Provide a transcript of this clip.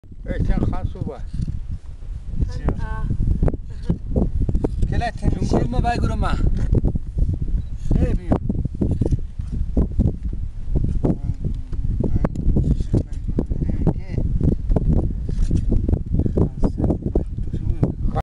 Sen Hansuba. Kela temiz. Guruma bay guruma. Ne yapıyorsun?